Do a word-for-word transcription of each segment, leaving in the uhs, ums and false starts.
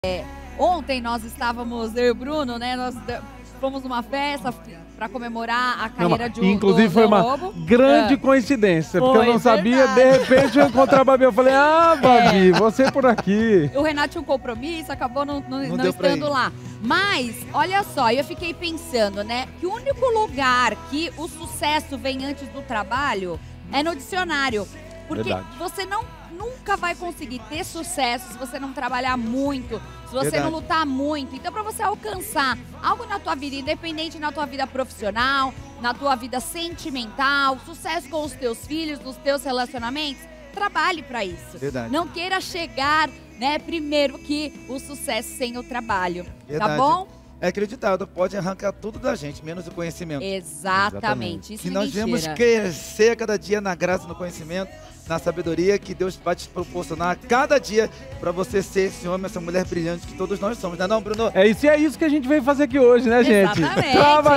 É, ontem nós estávamos, eu e o Bruno, né? Nós fomos numa festa para comemorar a carreira não, de um Inclusive do, foi do uma Lobo. grande é. coincidência, Foi, porque eu não sabia, verdade. de repente eu encontrei a Babi, eu falei, ah, Babi, É. você por aqui. O Renato tinha um compromisso, acabou não, não, Não não deu pra estando ir. lá. Mas, olha só, eu fiquei pensando, né? Que o único lugar que o sucesso vem antes do trabalho é no dicionário. Porque Verdade. você não, nunca vai conseguir ter sucesso se você não trabalhar muito, se você Verdade. não lutar muito. Então, para você alcançar algo na tua vida, independente na tua vida profissional, na tua vida sentimental, sucesso com os teus filhos, nos teus relacionamentos, trabalhe para isso. Verdade. Não queira chegar, né, primeiro que o sucesso sem o trabalho. Verdade. Tá bom? É acreditado, pode arrancar tudo da gente, menos o conhecimento. Exatamente. Isso Se é nós mentira. devemos crescer a cada dia na graça, no conhecimento, na sabedoria que Deus vai te proporcionar a cada dia para você ser esse homem, essa mulher brilhante que todos nós somos. Não é não, Bruno? É isso e é isso que a gente veio fazer aqui hoje, né, gente? Exatamente.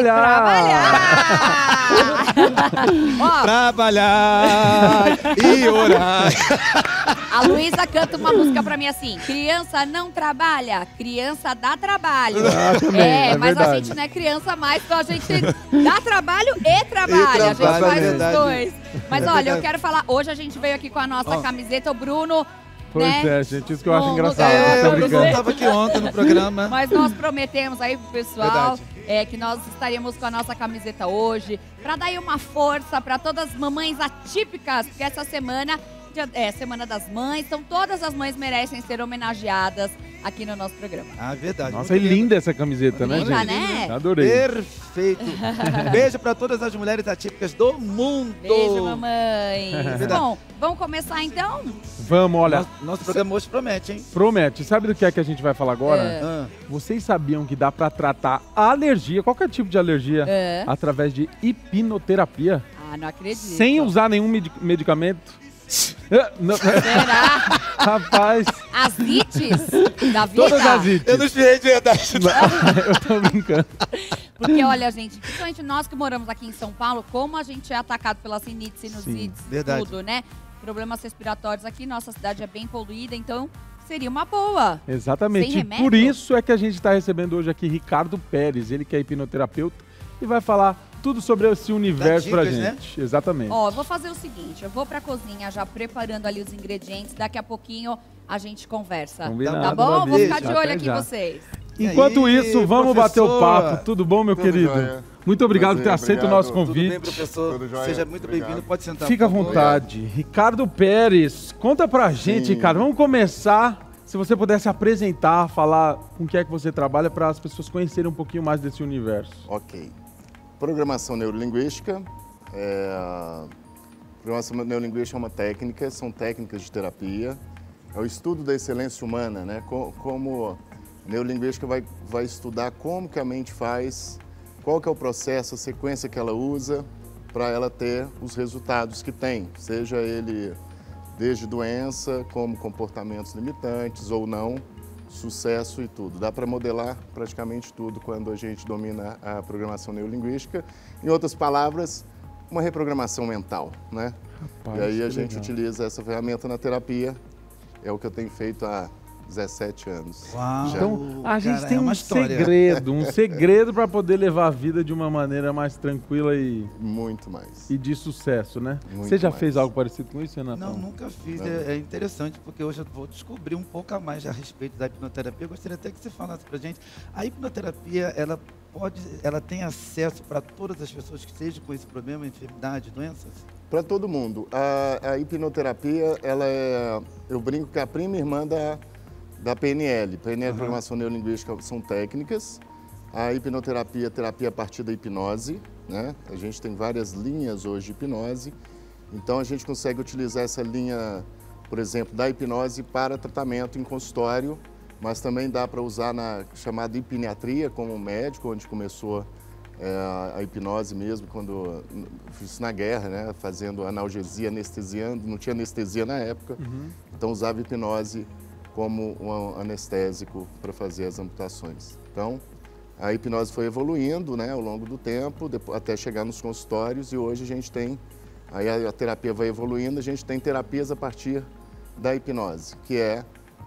Trabalhar! Trabalhar! Ó, Trabalhar e orar. a Luísa canta uma música pra mim assim: criança não trabalha, criança dá trabalho. Ah, também, é, é mas a verdade. gente não é criança mais, então a gente dá trabalho e trabalha. E a gente trabalho, faz é os verdade. dois. Mas É olha, eu verdade. quero falar, hoje a gente veio aqui com a nossa Ó. camiseta, o Bruno. Pois né? é, gente, isso que eu acho Não, não engraçado. sei, É, tô o Bruno brincando. estava aqui ontem no programa. Mas nós prometemos aí pro pessoal Verdade. é, que nós estaríamos com a nossa camiseta hoje, pra dar aí uma força pra todas as mamães atípicas, porque essa semana dia- é Semana das Mães, então todas as mães merecem ser homenageadas aqui no nosso programa. Ah, verdade. Nossa, Muito é lindo. linda essa camiseta, né, Linda, gente? né? Adorei. Perfeito. Beijo para todas as mulheres atípicas do mundo. Beijo, mamãe. Verdade. Bom, vamos começar então? Vamos, olha, Nosso, nosso programa hoje promete, hein? promete. Sabe do que é que a gente vai falar agora? É. Ah, Vocês sabiam que dá pra tratar alergia, qualquer tipo de alergia, É. através de hipnoterapia? Ah, não acredito. Sem usar nenhum medi- medicamento? É, não, Será? rapaz, As ites da vida? todas as ites. eu não sei de verdade. Eu tô brincando. Porque, olha, gente, principalmente nós que moramos aqui em São Paulo, como a gente é atacado pela sinite, sinusites, verdade. tudo, né? Problemas respiratórios aqui, nossa cidade é bem poluída, então seria uma boa. Exatamente. Sem E remédio? por isso é que a gente está recebendo hoje aqui Ricardo Pérez, ele que é hipnoterapeuta, e vai falar tudo sobre esse universo pra dicas, né? gente. Exatamente. Ó, eu vou fazer o seguinte, eu vou pra cozinha já preparando ali os ingredientes, daqui a pouquinho a gente conversa. Combinado, Tá bom? Babi. Vou ficar de Até olho aqui já. vocês. Enquanto E aí, isso, vamos bater o professor? papo. Tudo bom, meu Tudo querido? jóia. Muito obrigado por ter Prazer, aceito o nosso obrigado. Tudo bem, convite. professor? Tudo jóia? Seja muito Obrigado. bem-vindo. Pode sentar. Fica à por favor. vontade. Ricardo Pérez, conta pra gente, Sim. Ricardo. Vamos começar. Se você pudesse apresentar, falar com o que é que você trabalha para as pessoas conhecerem um pouquinho mais desse universo. Ok. Programação neurolinguística. É... Programação neurolinguística é uma técnica, são técnicas de terapia. É o estudo da excelência humana, né? Co- Como neurolinguística vai, vai estudar como que a mente faz, qual que é o processo, a sequência que ela usa para ela ter os resultados que tem, seja ele desde doença, como comportamentos limitantes ou não, sucesso e tudo. Dá para modelar praticamente tudo quando a gente domina a programação neurolinguística. Em outras palavras, uma reprogramação mental, né? Rapaz, e aí a que gente legal. utiliza essa ferramenta na terapia, é o que eu tenho feito há dezessete anos. Uau. Já. Então, a gente Cara, tem é uma um história. segredo, um segredo para poder levar a vida de uma maneira mais tranquila e, Muito mais. e de sucesso, né? Muito Você já mais. fez algo parecido com isso, Renato? Não, nunca fiz. Não. É, é interessante porque hoje eu vou descobrir um pouco a mais a respeito da hipnoterapia. Eu gostaria até que você falasse pra gente. A hipnoterapia, ela pode, ela tem acesso para todas as pessoas que estejam com esse problema, enfermidade, doenças? Para todo mundo. A, a hipnoterapia, ela é, eu brinco que é a prima irmã da, da P N L. P N L, Uhum. Programação Neurolinguística, são técnicas. A hipnoterapia, terapia a partir da hipnose, né? A gente tem várias linhas hoje de hipnose. Então, a gente consegue utilizar essa linha, por exemplo, da hipnose para tratamento em consultório, mas também dá para usar na chamada hipniatria, como médico, onde começou é, a hipnose mesmo, quando fiz isso na guerra, né? Fazendo analgesia, anestesiando, não tinha anestesia na época, Uhum. então usava hipnose como um anestésico para fazer as amputações. Então, a hipnose foi evoluindo, né, ao longo do tempo, depois, até chegar nos consultórios, e hoje a gente tem, aí a, a terapia vai evoluindo, a gente tem terapias a partir da hipnose, que é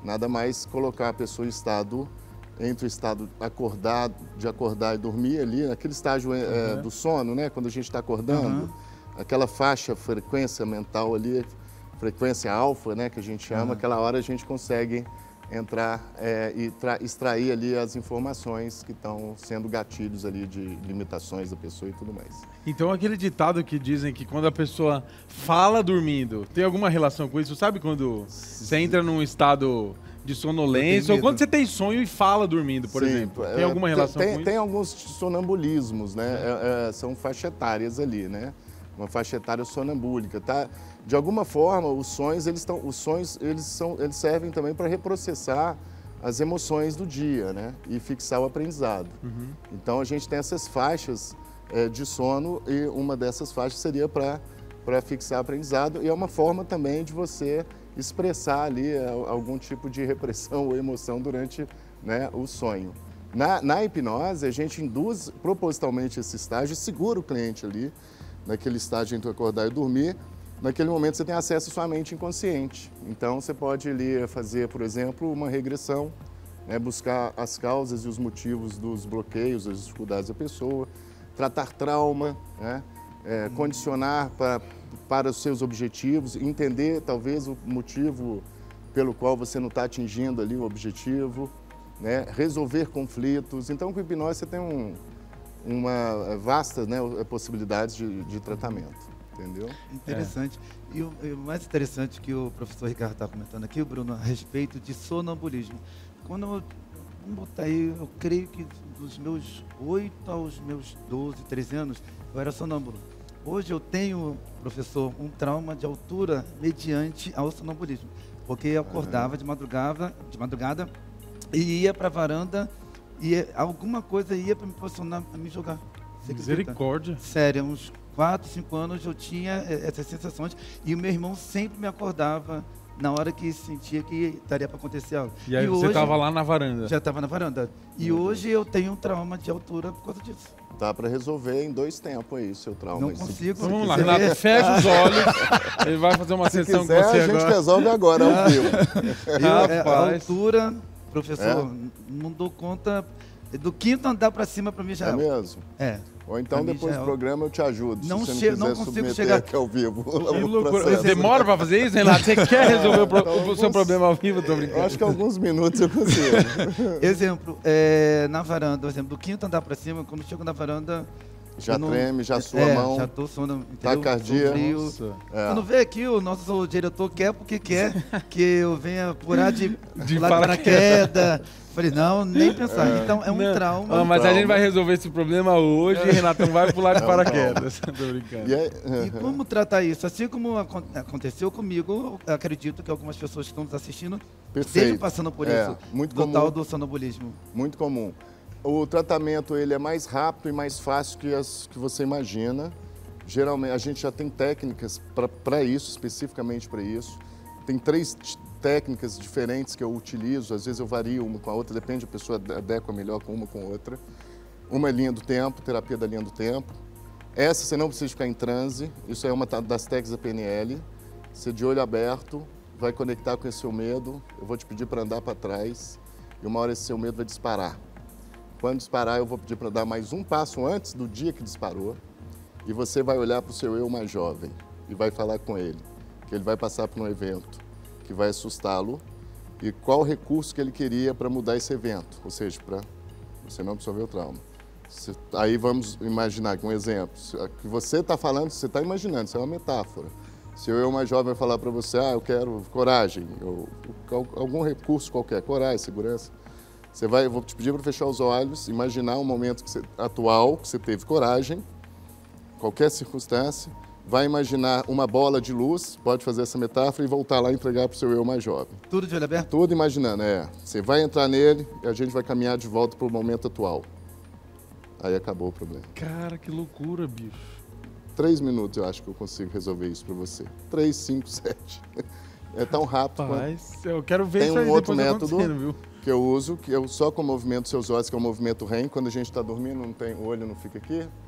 Nada mais colocar a pessoa em estado, entre o estado acordado, de acordar e dormir ali, naquele estágio é, Uhum. do sono, né? Quando a gente está acordando, Uhum. aquela faixa, frequência mental ali, frequência alfa, né? Que a gente chama, Uhum. aquela hora a gente consegue entrar é, e extrair ali as informações que estão sendo gatilhos ali de limitações da pessoa e tudo mais. Então aquele ditado que dizem que quando a pessoa fala dormindo, tem alguma relação com isso? Sabe quando você entra num estado de sonolência ou medo. quando você tem sonho e fala dormindo, por Sim, exemplo? é, Tem alguma relação tem, com isso? tem alguns sonambulismos, né? É, é, são faixa etárias ali, né? Uma faixa etária sonambúlica, tá? De alguma forma, os sonhos, eles estão, os sonhos, eles são, eles servem também para reprocessar as emoções do dia, né? E fixar o aprendizado. Uhum. Então a gente tem essas faixas é, de sono e uma dessas faixas seria para para fixar o aprendizado e é uma forma também de você expressar ali é, algum tipo de repressão ou emoção durante, né, o sonho. Na, na hipnose, a gente induz propositalmente esse estágio e segura o cliente ali, naquele estágio entre acordar e dormir. Naquele momento você tem acesso à sua mente inconsciente. Então você pode ali fazer, por exemplo, uma regressão, né, buscar as causas e os motivos dos bloqueios, as dificuldades da pessoa, tratar trauma, né, é, condicionar para, para os seus objetivos, entender talvez o motivo pelo qual você não está atingindo ali o objetivo, né, resolver conflitos. Então com hipnose você tem um, uma vasta, né, possibilidades de, de tratamento. Entendeu? Interessante. É. E, o, e o mais interessante que o professor Ricardo está comentando aqui, Bruno, a respeito de sonambulismo. Quando eu, vamos botar aí, eu creio que dos meus oito aos meus doze, treze anos, eu era sonâmbulo. Hoje eu tenho, professor, um trauma de altura mediante ao sonambulismo. Porque eu acordava uhum. de madrugada, de madrugada e ia para a varanda e alguma coisa ia para me posicionar, a me jogar. Você Misericórdia. acredita? Sério, uns quatro, cinco anos eu tinha essas sensações e o meu irmão sempre me acordava na hora que sentia que estaria para acontecer algo. E aí e você estava lá na varanda? Já estava na varanda. E uhum. hoje eu tenho um trauma de altura por causa disso. Dá para resolver em dois tempos aí, seu trauma. Não consigo. Então, vamos lá, Renato, fecha os olhos. Ele vai fazer uma se sessão quiser, com você a gente agora. resolve agora, ao vivo. Eu, é, a altura, professor, é? não dou conta. Do quinto andar para cima, para mim já é. É mesmo? É. Ou então depois do é... programa eu te ajudo. Não, se você che não, não consigo chegar aqui ao vivo. Que loucura. Demora para fazer isso, Renato? Você quer resolver o, pro... então, o alguns... seu problema ao vivo? Tô brincando. Eu acho que alguns minutos eu consigo. Exemplo, é, na varanda, por exemplo, do quinto andar para cima, quando chego na varanda... Já não... treme, já sua é, mão. Já estou suando, taquicardia. É. Quando vê aqui, o nosso diretor quer porque quer que eu venha pular de, de pular paraquedas. Falei, não, nem pensar. É. Então é um não. trauma. Ah, mas trauma. a gente vai resolver esse problema hoje e Renatão vai pular de paraquedas. Tô brincando. E, aí, uhum. e como tratar isso? Assim como aconteceu comigo, acredito que algumas pessoas que estão nos assistindo estejam passando por é, isso. Muito do comum. tal do sonambulismo. Muito comum. O tratamento ele é mais rápido e mais fácil que as que você imagina. Geralmente, a gente já tem técnicas para isso, especificamente para isso. Tem três técnicas diferentes que eu utilizo, às vezes eu vario uma com a outra, depende, a pessoa adequa melhor com uma com outra. Uma é linha do tempo, terapia da linha do tempo. Essa você não precisa ficar em transe, isso é uma das técnicas da P N L. Você de olho aberto, vai conectar com esse seu medo, eu vou te pedir para andar para trás e uma hora esse seu medo vai disparar. Quando disparar, eu vou pedir para dar mais um passo antes do dia que disparou e você vai olhar para o seu eu mais jovem e vai falar com ele, que ele vai passar por um evento que vai assustá-lo e qual recurso que ele queria para mudar esse evento, ou seja, para você não absorver o trauma. Você, aí vamos imaginar que um exemplo, que você está falando, você está imaginando, isso é uma metáfora. Se eu, eu mais jovem, falar para você, ah, eu quero coragem, ou, ou algum recurso qualquer, coragem, segurança, você vai, eu vou te pedir para fechar os olhos, imaginar um momento que você, atual, que você teve coragem, qualquer circunstância, vai imaginar uma bola de luz, pode fazer essa metáfora e voltar lá e entregar para o seu eu mais jovem. Tudo de olho aberto? Tudo imaginando, é. Você vai entrar nele e a gente vai caminhar de volta para o momento atual. Aí acabou o problema. Cara, que loucura, bicho. Três minutos eu acho que eu consigo resolver isso para você. Três, cinco, sete. É tão rápido. Rapaz, quando... eu quero ver Tem isso aí um outro depois método viu? que eu uso, que eu só com o movimento dos seus olhos, que é o movimento R E M. Quando a gente está dormindo, não tem, o olho não fica aqui.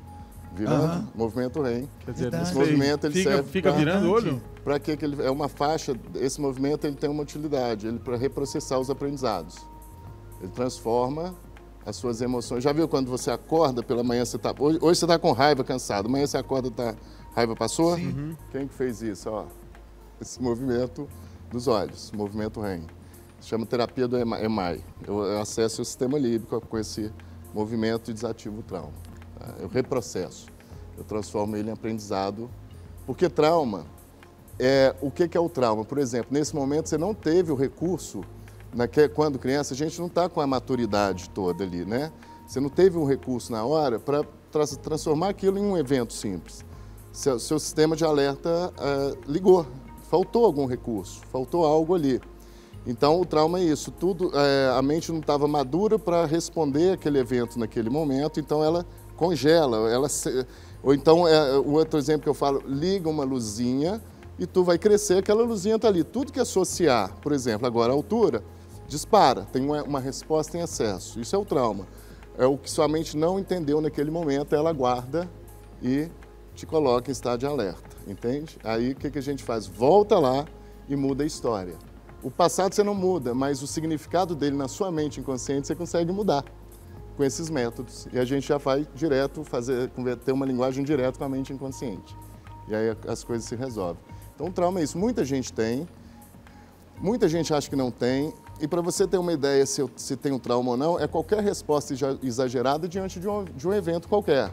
virando, Aham. movimento REM. Quer dizer, Verdade. esse movimento, ele fica, serve fica pra- virando o olho? Para que que ele é uma faixa? Esse movimento ele tem uma utilidade, ele para reprocessar os aprendizados. Ele transforma as suas emoções. Já viu quando você acorda pela manhã, você tá hoje, hoje você está com raiva, cansado. Amanhã você acorda, tá raiva passou? Sim. Uhum. Quem que fez isso? Ó, esse movimento dos olhos, movimento REM. Se chama terapia do E M A I. Eu, eu acesso o sistema límbico com esse movimento e desativo o trauma. Tá? Eu reprocesso. Eu transformo ele em aprendizado. Porque trauma, é, o que, que é o trauma? Por exemplo, nesse momento você não teve o recurso, naque, quando criança, a gente não está com a maturidade toda ali, né? Você não teve um recurso na hora para tra transformar aquilo em um evento simples. Seu, seu sistema de alerta uh, ligou, faltou algum recurso, faltou algo ali. Então, o trauma é isso, tudo, é, a mente não estava madura para responder aquele evento naquele momento, então ela congela, ela se, ou então, é, o outro exemplo que eu falo, liga uma luzinha e tu vai crescer, aquela luzinha está ali. Tudo que associar, por exemplo, agora a altura, dispara, tem uma, uma resposta em excesso. Isso é o trauma. É o que sua mente não entendeu naquele momento, ela guarda e te coloca em estado de alerta, entende? Aí o que, que a gente faz? Volta lá e muda a história. O passado você não muda, mas o significado dele na sua mente inconsciente você consegue mudar com esses métodos. E a gente já vai direto fazer, ter uma linguagem direta com a mente inconsciente. E aí as coisas se resolvem. Então o trauma é isso. Muita gente tem, muita gente acha que não tem. E para você ter uma ideia se, eu, se tem um trauma ou não, é qualquer resposta exagerada diante de um, de um evento qualquer.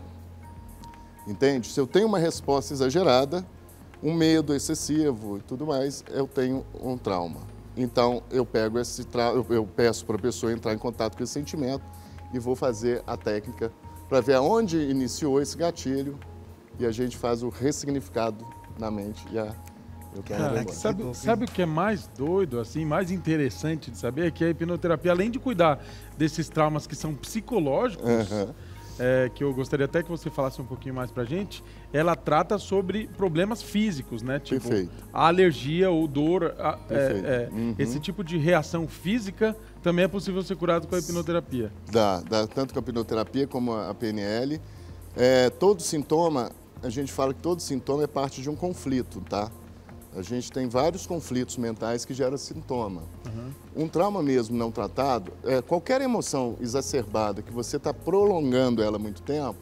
Entende? Se eu tenho uma resposta exagerada, um medo excessivo e tudo mais, eu tenho um trauma. Então, eu pego esse tra... eu peço para a pessoa entrar em contato com esse sentimento e vou fazer a técnica para ver aonde iniciou esse gatilho e a gente faz o ressignificado na mente e a... eu quero Cara, embora. sabe, sabe o que é mais doido, assim, mais interessante de saber? É que a hipnoterapia, além de cuidar desses traumas que são psicológicos, Uhum. é, que eu gostaria até que você falasse um pouquinho mais pra gente, ela trata sobre problemas físicos, né? Tipo, Perfeito. a alergia ou dor, a- é, Perfeito. é, Uhum. esse tipo de reação física também é possível ser curado com a hipnoterapia. Dá, dá tanto com a hipnoterapia como a P N L. É, todo sintoma, a gente fala que todo sintoma é parte de um conflito, tá? A gente tem vários conflitos mentais que geram sintoma. Uhum. Um trauma mesmo não tratado, é, qualquer emoção exacerbada que você está prolongando ela há muito tempo,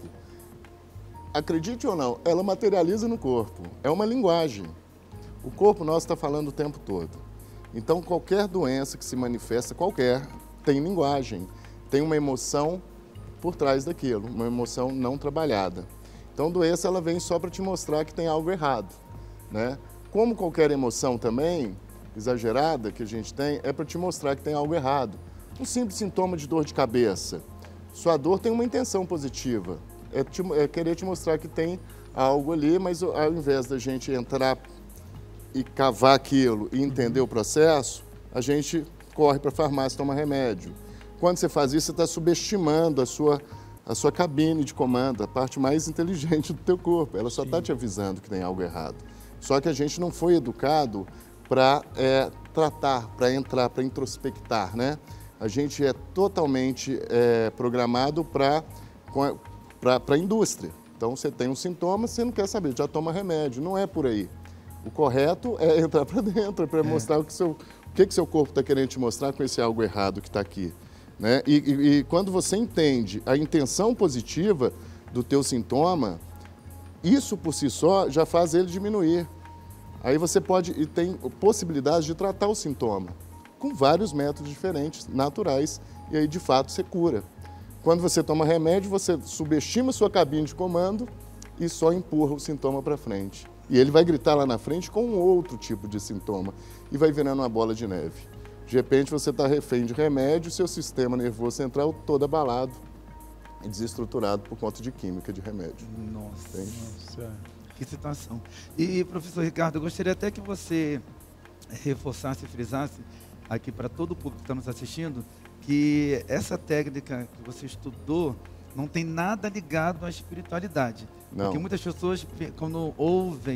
acredite ou não, ela materializa no corpo. É uma linguagem. O corpo nosso está falando o tempo todo. Então, qualquer doença que se manifesta, qualquer, tem linguagem, tem uma emoção por trás daquilo, uma emoção não trabalhada. Então, doença ela vem só para te mostrar que tem algo errado, né? Como qualquer emoção também, exagerada, que a gente tem, é para te mostrar que tem algo errado. Um simples sintoma de dor de cabeça. Sua dor tem uma intenção positiva. É, te, é querer te mostrar que tem algo ali, mas ao invés da gente entrar e cavar aquilo e entender o processo, a gente corre para a farmácia e toma remédio. Quando você faz isso, você está subestimando a sua, a sua cabine de comando, a parte mais inteligente do teu corpo. Ela só está te avisando que tem algo errado. Só que a gente não foi educado para é, tratar, para entrar, para introspectar, né? A gente é totalmente é, programado para a indústria. Então, você tem um sintoma, você não quer saber, já toma remédio. Não é por aí. O correto é entrar para dentro, para é. mostrar o que seu, o que, que seu corpo está querendo te mostrar com esse algo errado que está aqui, né? E, e, e quando você entende a intenção positiva do teu sintoma, isso por si só já faz ele diminuir. Aí você pode e tem possibilidade de tratar o sintoma com vários métodos diferentes, naturais, e aí de fato você cura. Quando você toma remédio, você subestima sua cabine de comando e só empurra o sintoma para frente. E ele vai gritar lá na frente com um outro tipo de sintoma e vai virando uma bola de neve. De repente você está refém de remédio, seu sistema nervoso central todo abalado e desestruturado por conta de química de remédio. Nossa, Entende? Nossa. Que situação. E, professor Ricardo, eu gostaria até que você reforçasse e frisasse aqui para todo o público que está nos assistindo que essa técnica que você estudou não tem nada ligado à espiritualidade. Não. Porque muitas pessoas, quando ouvem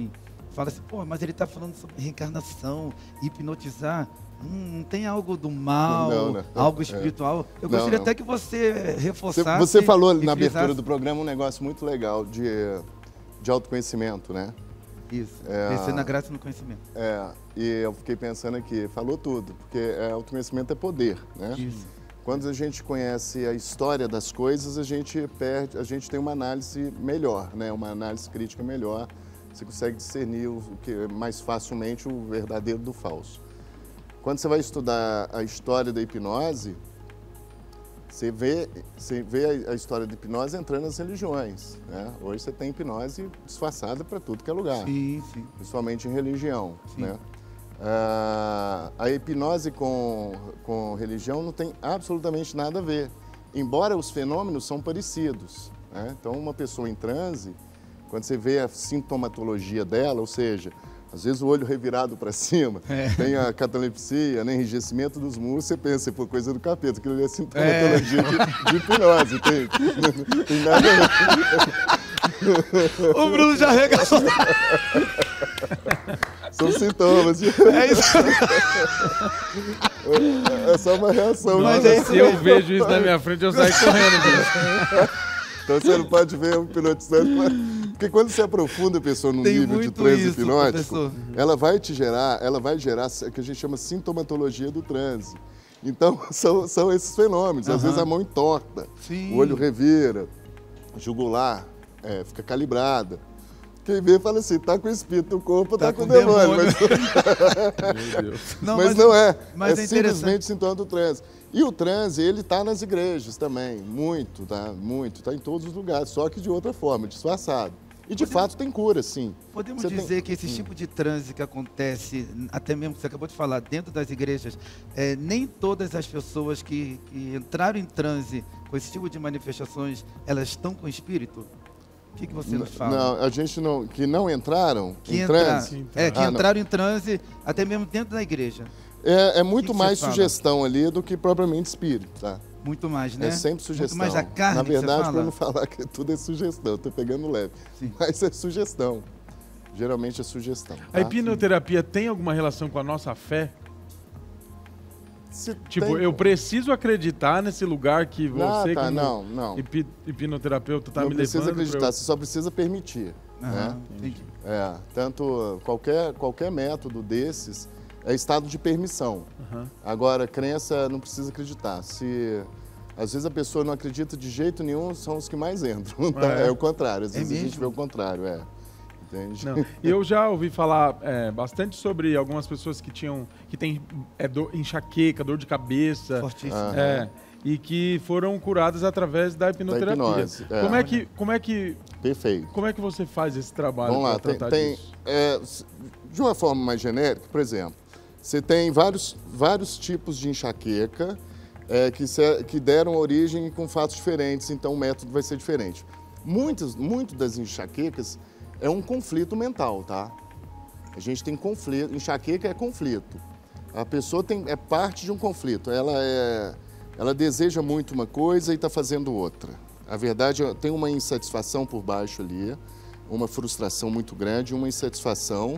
fala assim, pô, mas ele está falando sobre reencarnação, hipnotizar. Hum, não tem algo do mal, não, não, algo espiritual? Eu não, gostaria não. até que você reforçasse. Você, você falou na frisasse. abertura do programa um negócio muito legal de, de autoconhecimento, né? Isso, É, crescer na graça e no conhecimento. É, e eu fiquei pensando aqui, falou tudo, porque é, autoconhecimento é poder, né? Isso. Quando a gente conhece a história das coisas, a gente perde, a gente tem uma análise melhor, né? Uma análise crítica melhor. Você consegue discernir o que mais facilmente o verdadeiro do falso. Quando você vai estudar a história da hipnose, você vê, você vê a história da hipnose entrando nas religiões, né? Hoje você tem hipnose disfarçada para tudo que é lugar, Sim, sim. principalmente em religião, Sim. né? Ah, a hipnose com, com religião não tem absolutamente nada a ver, embora os fenômenos são parecidos, né? Então, uma pessoa em transe, quando você vê a sintomatologia dela, ou seja, às vezes o olho revirado para cima, é. tem a catalepsia, né, enrijecimento dos músculos, você pensa, pô, coisa do capeta, aquilo ali é sintomatologia é. De, de hipnose, tem, não tem nada a ver. O Bruno já arregaçou. São sintomas. É isso. É só uma reação. Mas né? se eu vejo isso na minha frente, eu saio correndo, bicho. Então você não pode ver um hipnotizante. Porque quando você aprofunda a pessoa num Tem nível de transe isso, hipnótico, professor. ela vai te gerar, ela vai gerar o que a gente chama sintomatologia do transe. Então, são, são esses fenômenos. Às Uhum. vezes a mão entorta, Sim. o olho revira, jugular é, fica calibrada. Quem vê fala assim, tá com o espírito no corpo, tá, tá com o demônio. demônio. Mas, Meu Deus. Não, mas, mas não é, mas é é simplesmente sintoma do transe. E o transe, ele está nas igrejas também, muito, tá? Muito, está em todos os lugares, só que de outra forma, disfarçado. E de Podemos, fato tem cura, sim. Podemos Você dizer tem... que esse hum. tipo de transe que acontece, até mesmo que você acabou de falar, dentro das igrejas, é, nem todas as pessoas que, que entraram em transe com esse tipo de manifestações, elas estão com espírito? O que, que você nos fala? Não, a gente não, que não entraram que em entra, transe. É, que ah, entraram não. em transe até mesmo dentro da igreja. É, é muito que que mais sugestão ali do que propriamente espírito, tá? Muito mais, né? É sempre sugestão. Muito mais a carne. Na verdade, para para não falar que tudo é sugestão, eu tô pegando leve. Sim. Mas é sugestão. Geralmente é sugestão. Tá? A hipnoterapia tem alguma relação com a nossa fé? Se tipo, tem... eu preciso acreditar nesse lugar que você, ah, tá, como não, não. Hipi, hipnoterapeuta, está me levando... Não precisa acreditar, eu... você só precisa permitir. Uhum, né? Entendi. É, tanto qualquer, qualquer método desses é estado de permissão. Uhum. Agora, crença não precisa acreditar. Se às vezes a pessoa não acredita de jeito nenhum, são os que mais entram. Tá? É. é o contrário, às vezes é a gente vê o contrário, é. Entende? Não. Eu já ouvi falar é, bastante sobre algumas pessoas que tinham, que têm é, dor, enxaqueca, dor de cabeça, fortíssimo. É, e que foram curadas através da hipnoterapia. Da hipnose, é. Como é que, como é que, perfeito. Como é que você faz esse trabalho? Vamos lá, tem, tem é, de uma forma mais genérica, por exemplo, você tem vários, vários tipos de enxaqueca é, que, se, que deram origem com fatos diferentes, então o método vai ser diferente. Muitas, muito das enxaquecas é um conflito mental, tá? A gente tem conflito, enxaqueca é conflito. A pessoa tem, é parte de um conflito, ela, é, ela deseja muito uma coisa e está fazendo outra. A verdade, tem uma insatisfação por baixo ali, uma frustração muito grande, uma insatisfação,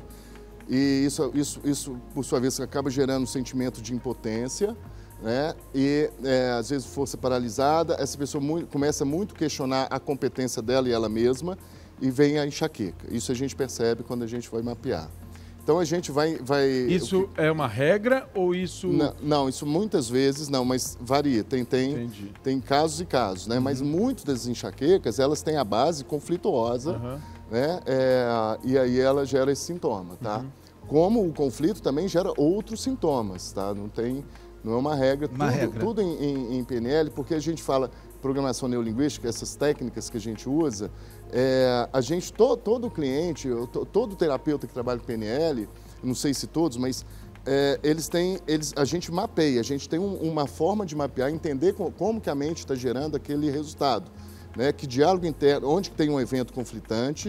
e isso, isso, isso por sua vez, acaba gerando um sentimento de impotência, né? E é, às vezes força paralisada, essa pessoa muito, começa muito a questionar a competência dela e ela mesma, e vem a enxaqueca. Isso a gente percebe quando a gente vai mapear. Então a gente vai... vai isso que... é uma regra ou isso... Não, não, isso muitas vezes não, mas varia. Tem, tem, tem casos e casos, né? Uhum. Mas muitas das enxaquecas, elas têm a base conflituosa, uhum. né? É, e aí ela gera esse sintoma, tá? Uhum. Como o conflito também gera outros sintomas, tá? Não tem... Não é uma regra. Uma tudo, regra. Tudo em, em, em P N L, porque a gente fala programação neurolinguística, essas técnicas que a gente usa, é, a gente, to, todo cliente, to, todo terapeuta que trabalha com P N L, não sei se todos, mas é, eles têm, eles, a gente mapeia, a gente tem um, uma forma de mapear, entender como, como que a mente está gerando aquele resultado, né? Que diálogo interno, onde tem um evento conflitante,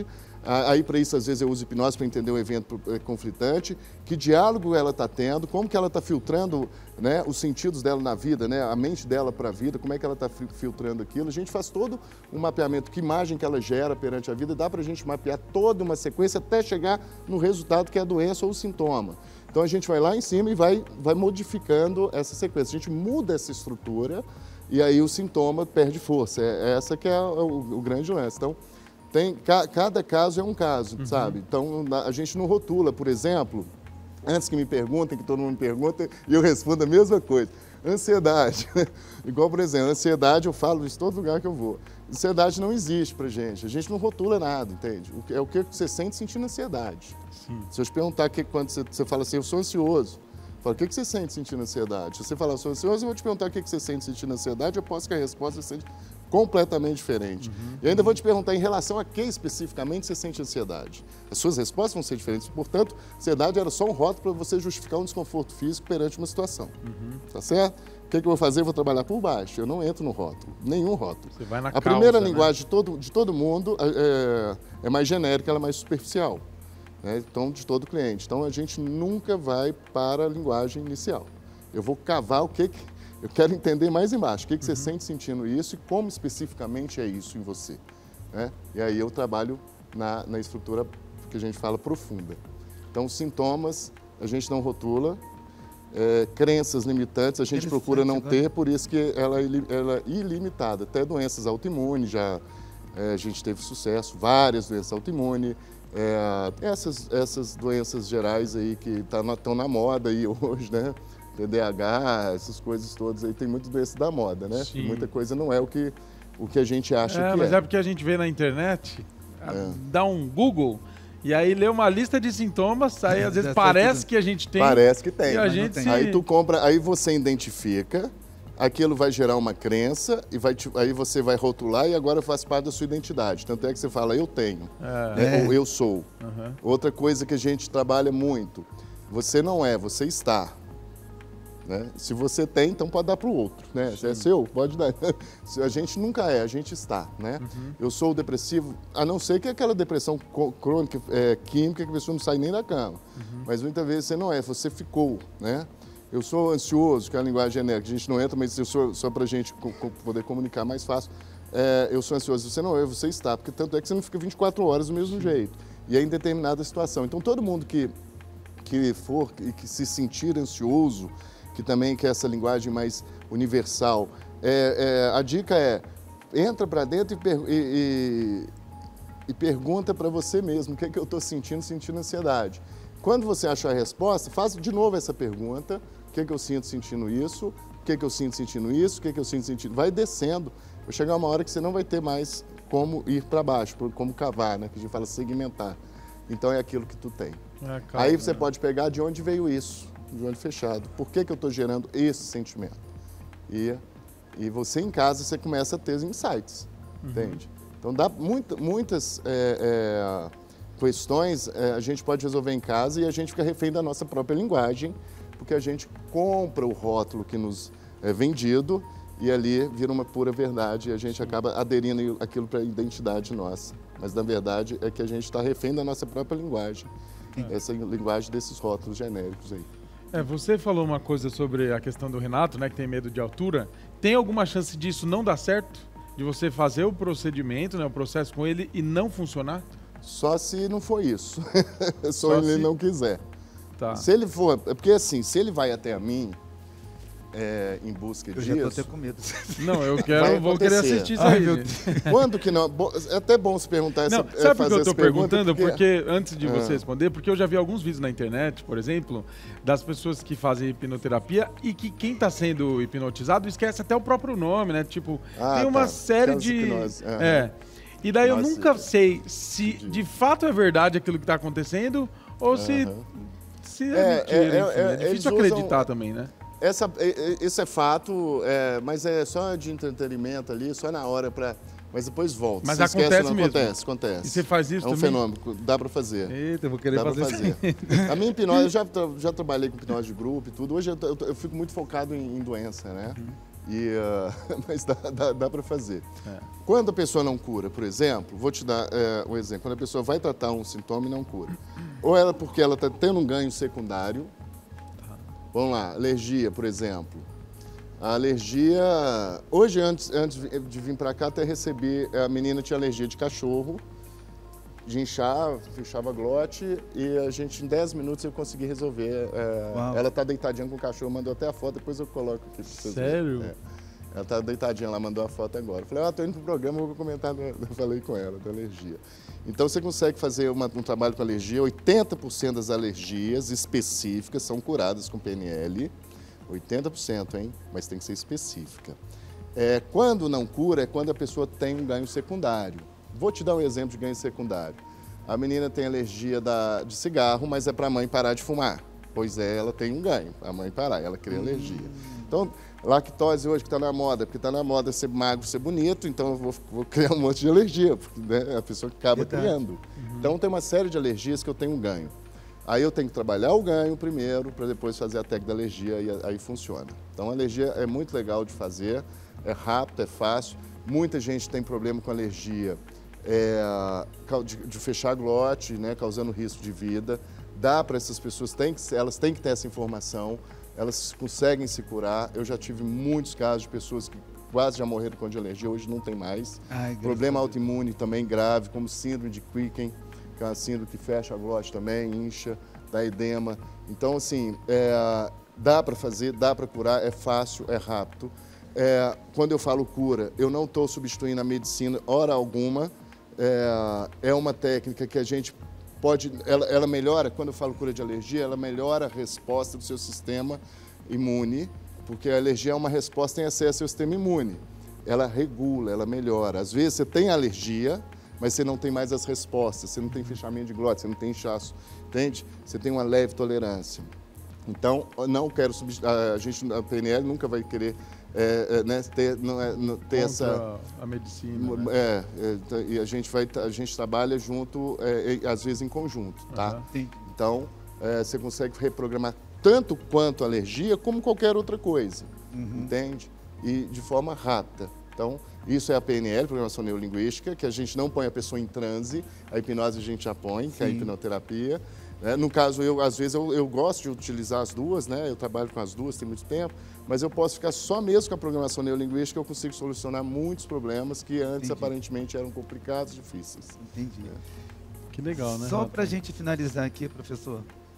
Aí, para isso, às vezes, eu uso hipnose para entender um evento conflitante, que diálogo ela está tendo, como que ela está filtrando, né, os sentidos dela na vida, né, a mente dela para a vida, como é que ela está filtrando aquilo. A gente faz todo um mapeamento, que imagem que ela gera perante a vida, dá para a gente mapear toda uma sequência até chegar no resultado que é a doença ou o sintoma. Então, a gente vai lá em cima e vai, vai modificando essa sequência. A gente muda essa estrutura e aí o sintoma perde força. É, essa que é o, o grande lance. Então, Tem, ca, cada caso é um caso, uhum. sabe? Então, a gente não rotula, por exemplo, antes que me perguntem, que todo mundo me pergunta, e eu respondo a mesma coisa. Ansiedade. Igual, por exemplo, ansiedade, eu falo isso em todo lugar que eu vou. Ansiedade não existe pra gente. A gente não rotula nada, entende? É o que você sente sentindo ansiedade. Sim. Se eu te perguntar que, quando você, você fala assim, eu sou ansioso, fala, o que você sente sentindo ansiedade? Se você falar, eu sou ansioso, eu vou te perguntar o que você sente sentindo ansiedade, eu posso que a resposta seja completamente diferente. Uhum. E ainda vou te perguntar em relação a que especificamente você sente ansiedade. As suas respostas vão ser diferentes. Portanto, ansiedade era só um rótulo para você justificar um desconforto físico perante uma situação. Uhum. Tá certo? O que, que eu vou fazer? Eu vou trabalhar por baixo. Eu não entro no rótulo. Nenhum rótulo. Você vai na a causa, primeira né? linguagem de todo, de todo mundo é, é mais genérica, ela é mais superficial. Né? Então, de todo cliente. Então, a gente nunca vai para a linguagem inicial. Eu vou cavar o que... que Eu quero entender mais embaixo, o que, que você uhum. sente sentindo isso e como especificamente é isso em você. Né? E aí eu trabalho na, na estrutura que a gente fala profunda. Então, sintomas, a gente não rotula, é, crenças limitantes, a gente procura não ter, por isso que ela, ela é ilimitada. Até doenças autoimunes, já é, a gente teve sucesso, várias doenças autoimunes, é, essas, essas doenças gerais aí que estão tá, na moda aí hoje, né? T D A H, essas coisas todas aí, tem muito doença da moda, né? Sim. Muita coisa não é o que, o que a gente acha é, que mas é. é porque a gente vê na internet, é. dá um Google e aí lê uma lista de sintomas, aí às vezes parece que a gente tem. Parece que tem. E a gente tem. Se... Aí tu compra, aí você identifica, aquilo vai gerar uma crença e vai te, aí você vai rotular e agora faz parte da sua identidade. Tanto é que você fala, eu tenho, é. Né? Ou eu sou. Uhum. Outra coisa que a gente trabalha muito, você não é, você está. Né? Se você tem, então pode dar para o outro. Né? Se é seu, pode dar. A gente nunca é, a gente está. Né? Uhum. Eu sou depressivo, a não ser que aquela depressão crônica, é, química, que a pessoa não sai nem da cama. Uhum. Mas muitas vezes você não é, você ficou. Né? Eu sou ansioso, que é a linguagem genérica, a gente não entra, mas eu sou, só para a gente co poder comunicar mais fácil. É, eu sou ansioso, você não é, você está. Porque tanto é que você não fica vinte e quatro horas do mesmo Sim. jeito. E é em determinada situação. Então todo mundo que, que for e que se sentir ansioso, que também quer essa linguagem mais universal. É, é, a dica é, entra para dentro e, per, e, e, e pergunta para você mesmo o que é que eu estou sentindo, sentindo ansiedade. Quando você achar a resposta, faça de novo essa pergunta, o que é que eu sinto sentindo isso, o que é que eu sinto sentindo isso, o que é que eu sinto sentindo... Vai descendo, vai chegar uma hora que você não vai ter mais como ir para baixo, como cavar, né? Que a gente fala segmentar. Então é aquilo que tu tem. É, claro, Aí você né? pode pegar de onde veio isso. De olho fechado. Por que que eu estou gerando esse sentimento? E, e você em casa, você começa a ter os insights, uhum. entende? Então, dá muita, muitas é, é, questões é, a gente pode resolver em casa e a gente fica refém da nossa própria linguagem, porque a gente compra o rótulo que nos é vendido e ali vira uma pura verdade e a gente acaba aderindo aquilo para a identidade nossa. Mas, na verdade, é que a gente está refém da nossa própria linguagem, é. essa linguagem desses rótulos genéricos aí. É, você falou uma coisa sobre a questão do Renato, né, que tem medo de altura. Tem alguma chance disso não dar certo? De você fazer o procedimento, né, o processo com ele e não funcionar? Só se não for isso. Só, Só ele se... não quiser. Tá. Se ele for... É porque assim, se ele vai até a mim, é, em busca eu disso... Eu já tô até com medo. Não, eu quero, vou querer assistir isso aí. Ai, quando que não? É até bom se perguntar essa não, sabe por que eu tô perguntando? Porque... porque, antes de você ah. responder, porque eu já vi alguns vídeos na internet, por exemplo, das pessoas que fazem hipnoterapia e que quem tá sendo hipnotizado esquece até o próprio nome, né? Tipo, ah, tem uma tá. série Aquelas de... Hipnose. Ah. É. E daí Nossa, eu nunca sei se entendi. de fato é verdade aquilo que tá acontecendo ou se... Uh-huh. se é, é, mentira, é, enfim, é, é difícil acreditar usam... também, né? Essa, esse é fato, é, mas é só de entretenimento ali, só na hora para... Mas depois volta. Mas se acontece esquece, não mesmo. Acontece, acontece. E você faz isso É um também? fenômeno, dá para fazer. Eita, eu vou querer dá fazer, fazer. A minha hipnose, eu já, já trabalhei com hipnose de grupo e tudo. Hoje eu, eu, eu fico muito focado em, em doença, né? Uhum. E, uh, mas dá, dá, dá para fazer. É. Quando a pessoa não cura, por exemplo, vou te dar é, um exemplo. Quando a pessoa vai tratar um sintoma e não cura. Ou ela porque ela está tendo um ganho secundário. Vamos lá, alergia, por exemplo. A alergia... Hoje, antes, antes de vir para cá, até recebi... A menina tinha alergia de cachorro, de inchar, fechava a glote, e a gente, em dez minutos, eu consegui resolver. É, ela está deitadinha com o cachorro, mandou até a foto, depois eu coloco aqui para vocês. Sério? É. Ela está deitadinha lá, mandou a foto agora. Eu falei, ah, estou indo para o programa, vou comentar, eu falei com ela, da alergia. Então, você consegue fazer uma, um trabalho com alergia, oitenta por cento das alergias específicas são curadas com P N L, oitenta por cento, hein? Mas tem que ser específica. É, quando não cura, é quando a pessoa tem um ganho secundário. Vou te dar um exemplo de ganho secundário. A menina tem alergia da, de cigarro, mas é para a mãe parar de fumar. Pois é, ela tem um ganho, a mãe parar, ela cria hum. alergia. Então, lactose hoje que está na moda, porque está na moda ser magro, ser bonito, então eu vou, vou criar um monte de alergia, porque né, a pessoa acaba Verdade. criando. Uhum. Então, tem uma série de alergias que eu tenho um ganho. Aí eu tenho que trabalhar o ganho primeiro, para depois fazer a técnica da alergia, e aí funciona. Então, a alergia é muito legal de fazer, é rápido, é fácil. Muita gente tem problema com alergia é, de, de fechar glote, né, causando risco de vida. Dá para essas pessoas, tem que, elas têm que ter essa informação, elas conseguem se curar. Eu já tive muitos casos de pessoas que quase já morreram com alergia, hoje não tem mais. Ai, problema autoimune também grave, como síndrome de Quicken, que é uma síndrome que fecha a glote também, incha, dá edema. Então, assim, é, dá para fazer, dá para curar, é fácil, é rápido. É, quando eu falo cura, eu não estou substituindo a medicina, hora alguma. É, é uma técnica que a gente pode, ela, ela melhora, quando eu falo cura de alergia, ela melhora a resposta do seu sistema imune, porque a alergia é uma resposta em excesso ao sistema imune. Ela regula, ela melhora. Às vezes você tem alergia, mas você não tem mais as respostas, você não tem fechamento de glote, você não tem inchaço, entende? Você tem uma leve tolerância. Então, não quero substituir, a gente, a P N L nunca vai querer é, é, né, ter, não é, não, ter essa... a medicina, né? É, é, e a gente, vai, a gente trabalha junto, é, às vezes em conjunto, tá? Uhum. Então, é, você consegue reprogramar tanto quanto a alergia, como qualquer outra coisa, uhum. entende? E de forma rápida. Então, isso é a P N L, Programação Neurolinguística, que a gente não põe a pessoa em transe, a hipnose a gente já põe, que é a hipnoterapia. Né? No caso, eu, às vezes, eu, eu gosto de utilizar as duas, né? Eu trabalho com as duas tem muito tempo, mas eu posso ficar só mesmo com a Programação Neurolinguística, eu consigo solucionar muitos problemas que antes, Entendi. aparentemente, eram complicados, difíceis. Entendi. É. Que legal, né? Só para a gente finalizar aqui, professor,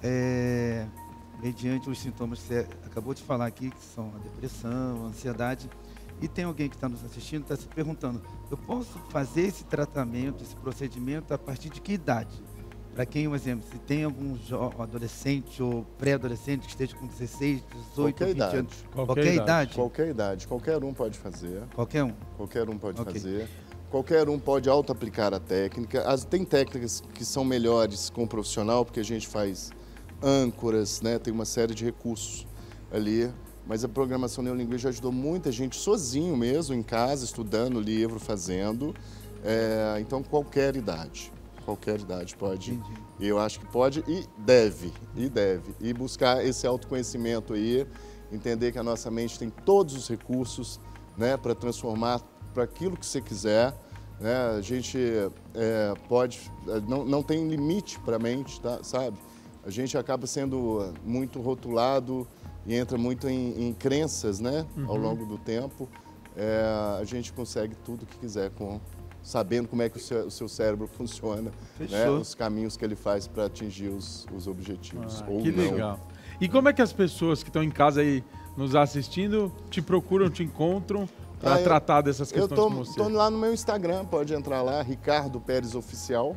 é, mediante os sintomas que você acabou de falar aqui, que são a depressão, a ansiedade, e tem alguém que está nos assistindo, está se perguntando, eu posso fazer esse tratamento, esse procedimento a partir de que idade? Para quem, um exemplo, se tem algum adolescente ou pré-adolescente que esteja com dezesseis, dezoito, qualquer vinte idade. anos. Qualquer, qualquer idade. idade? Qualquer idade. Qualquer um pode fazer. Qualquer um? Qualquer um pode okay. fazer. Qualquer um pode auto-aplicar a técnica. As, tem técnicas que são melhores com o profissional, porque a gente faz âncoras, né? Tem uma série de recursos ali. Mas a programação neurolinguística ajudou muita gente sozinho mesmo, em casa, estudando livro, fazendo. É, então, qualquer idade. Qualquer idade pode. Entendi. Eu acho que pode e deve, e deve. E buscar esse autoconhecimento aí, entender que a nossa mente tem todos os recursos, né, para transformar para aquilo que você quiser. Né? A gente é, pode, não, não tem limite para a mente, tá, sabe? A gente acaba sendo muito rotulado e entra muito em, em crenças, né, uhum. ao longo do tempo. É, a gente consegue tudo o que quiser com... sabendo como é que o seu, o seu cérebro funciona, né? Os caminhos que ele faz para atingir os, os objetivos. Ah, ou que não. legal. E como é que as pessoas que estão em casa aí nos assistindo te procuram, te encontram para ah, tratar dessas questões eu tô, com você? Eu estou lá no meu Instagram, pode entrar lá, Ricardo Pérez Oficial.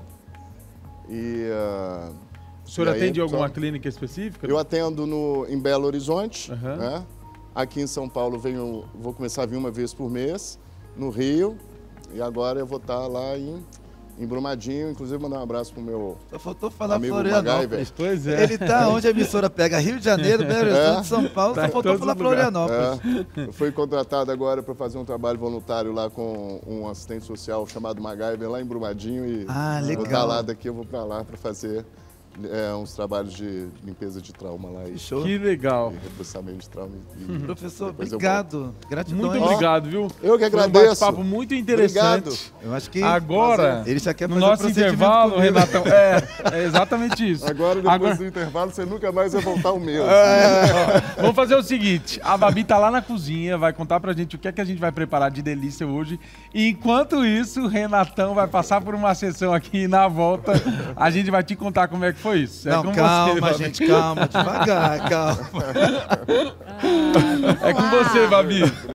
E, uh, o senhor e atende aí, alguma só, clínica específica? Eu atendo no, em Belo Horizonte, uhum. né? Aqui em São Paulo venho, vou começar a vir uma vez por mês, no Rio. E agora eu vou estar lá em, em Brumadinho, inclusive mandar um abraço pro meu Só faltou falar amigo Florianópolis. Pois é. Ele tá onde a emissora pega Rio de Janeiro, Belo Horizonte, é. São Paulo, tá, só faltou falar Florianópolis. É. Eu fui contratado agora para fazer um trabalho voluntário lá com um assistente social chamado MacGyver lá em Brumadinho e ah, legal. vou estar lá daqui, eu vou para lá para fazer é, uns trabalhos de limpeza de trauma lá. E Show. Que legal. E reprocessamento de trauma. E uhum. Professor, obrigado. Gratidão. Muito obrigado, viu? Eu que agradeço. Foi um bate-papo muito interessante. Obrigado. Eu acho que agora, ele já quer no fazer nosso um intervalo, Renatão, é, é exatamente isso. Agora, depois agora... do intervalo, você nunca mais vai voltar o meu. É. Vamos fazer o seguinte, a Babi tá lá na cozinha, vai contar pra gente o que é que a gente vai preparar de delícia hoje. E enquanto isso, o Renatão vai passar por uma sessão aqui e na volta a gente vai te contar como é que foi isso. Não, é com calma, você, gente, calma, devagar, calma. Ah, é com você, Babi.